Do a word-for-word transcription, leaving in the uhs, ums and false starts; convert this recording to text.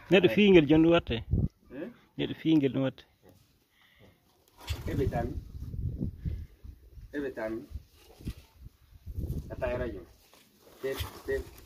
neɗɗo fiingel joni ɗum watte neɗɗo fiingel ɗum watte eɓe tan eɓe tan a tawi radio te te